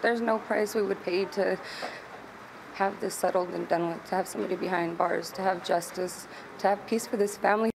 There's no price we would pay to have this settled and done with, to have somebody behind bars, to have justice, to have peace for this family.